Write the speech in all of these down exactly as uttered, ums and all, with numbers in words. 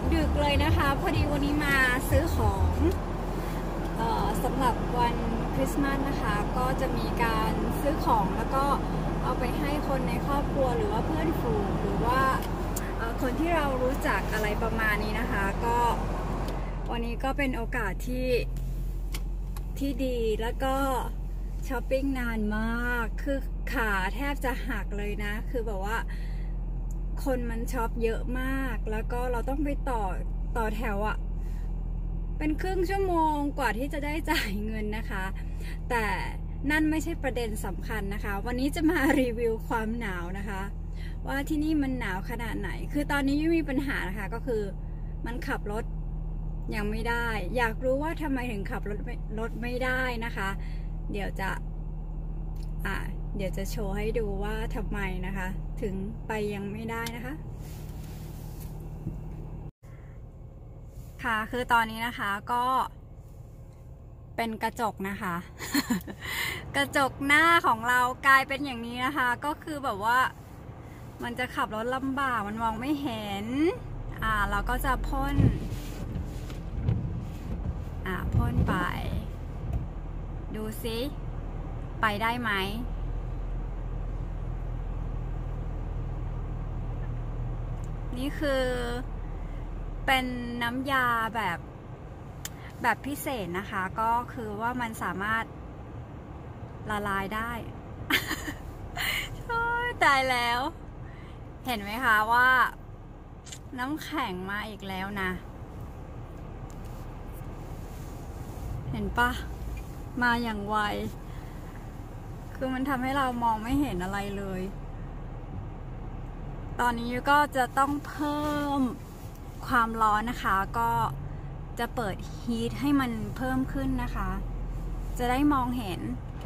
ดึกเลยนะคะพอดีวันนี้มาซื้อของเอ่อสำหรับวันคริสต์มาสนะคะก็จะมีการซื้อของแล้วก็เอาไปให้คนในครอบครัวหรือว่าเพื่อนฝูงหรือว่าคนที่เรารู้จักอะไรประมาณนี้นะคะก็วันนี้ก็เป็นโอกาสที่ที่ดีแล้วก็ช้อปปิ้งนานมากคือขาแทบจะหักเลยนะคือแบบว่าคนมันช็อปเยอะมากแล้วก็เราต้องไปต่อต่อแถวอะเป็นครึ่งชั่วโมงกว่าที่จะได้จ่ายเงินนะคะแต่นั่นไม่ใช่ประเด็นสำคัญนะคะวันนี้จะมารีวิวความหนาวนะคะว่าที่นี่มันหนาวขนาดไหนคือตอนนี้ยังมีปัญหานะคะก็คือมันขับรถยังไม่ได้อยากรู้ว่าทำไมถึงขับรถรถไม่ได้นะคะเดี๋ยวจะอ่าเดี๋ยวจะโชว์ให้ดูว่าทำไมนะคะถึงไปยังไม่ได้นะคะค่ะคือตอนนี้นะคะก็เป็นกระจกนะคะ กระจกหน้าของเรากลายเป็นอย่างนี้นะคะก็คือแบบว่ามันจะขับรถลำบากมันมองไม่เห็นอ่าเราก็จะพ่นอ่าพ่นไปดูซิไปได้ไหมนี่คือเป็นน้ำยาแบบแบบพิเศษนะคะก็คือว่ามันสามารถละลายได้ โอ้ยตายแล้วเห็นไหมคะว่าน้ำแข็งมาอีกแล้วนะเห็นปะมาอย่างไวคือมันทำให้เรามองไม่เห็นอะไรเลยตอนนี้ก็จะต้องเพิ่มความร้อนนะคะก็จะเปิดฮีทให้มันเพิ่มขึ้นนะคะจะได้มองเห็น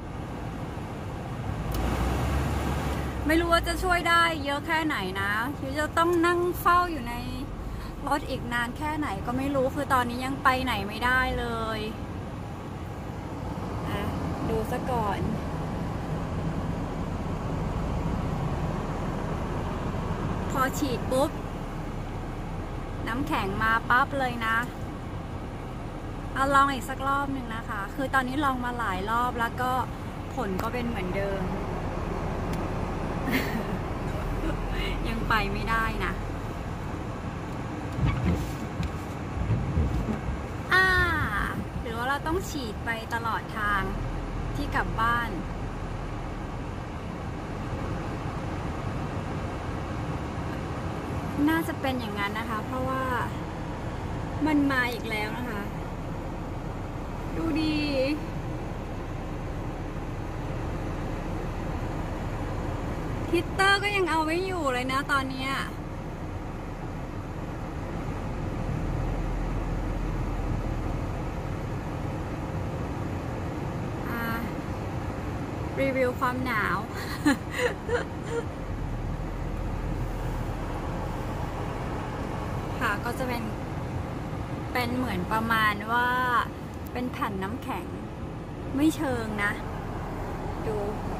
ไม่รู้ว่าจะช่วยได้เยอะแค่ไหนนะคือจะต้องนั่งเฝ้าอยู่ในรถอีกนานแค่ไหนก็ไม่รู้คือตอนนี้ยังไปไหนไม่ได้เลยอ่ะดูซะก่อนพอฉีดปุ๊บน้ำแข็งมาปั๊บเลยนะเอาลองอีกสักรอบหนึ่งนะคะคือตอนนี้ลองมาหลายรอบแล้วก็ผลก็เป็นเหมือนเดิม ยังไปไม่ได้นะอ่าหรือว่าเราต้องฉีดไปตลอดทางที่กลับบ้านน่าจะเป็นอย่างนั้นนะคะเพราะว่ามันมาอีกแล้วนะคะดูดีฮิตเตอร์ก็ยังเอาไว้อยู่เลยนะตอนนี้รีวิวความหนาว ค่ะก็จะเป็นเป็นเหมือนประมาณว่าเป็นแผ่นน้ำแข็งไม่เชิงนะดู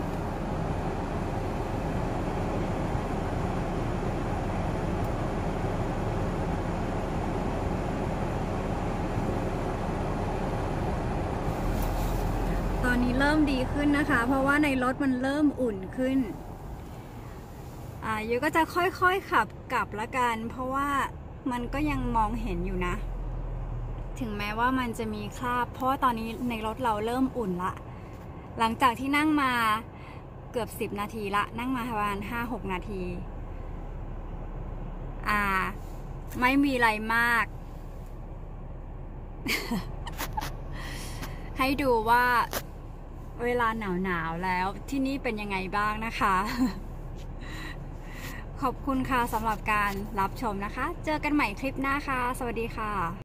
ตอนนี้เริ่มดีขึ้นนะคะเพราะว่าในรถมันเริ่มอุ่นขึ้นอ่ายูก็จะค่อยๆขับกลับละกันเพราะว่ามันก็ยังมองเห็นอยู่นะถึงแม้ว่ามันจะมีคราบเพราะว่าตอนนี้ในรถเราเริ่มอุ่นละหลังจากที่นั่งมาเกือบสิบนาทีละนั่งมาประมาณห้าหกนาทีอ่าไม่มีอะไรมาก ให้ดูว่าเวลาหนาวๆแล้วที่นี่เป็นยังไงบ้างนะคะ ขอบคุณค่ะสำหรับการรับชมนะคะเจอกันใหม่คลิปหน้าค่ะสวัสดีค่ะ